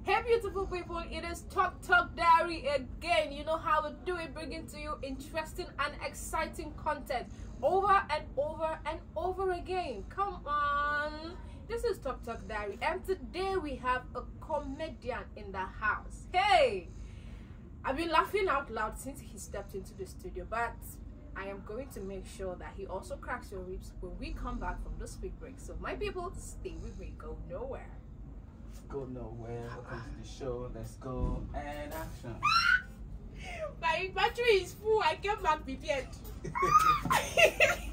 Hey beautiful people, it is Talk Diary again. You know how we do it, bringing to you interesting and exciting content over and over and over again. Come on, this is Talk Diary, and today we have a comedian in the house. Hey, I've been laughing out loud since he stepped into the studio, but I am going to make sure that he also cracks your ribs when we come back from this quick break. So my people, stay with me, go nowhere. Go nowhere. Welcome to the show. Let's go and action. My battery is full. I came back prepared.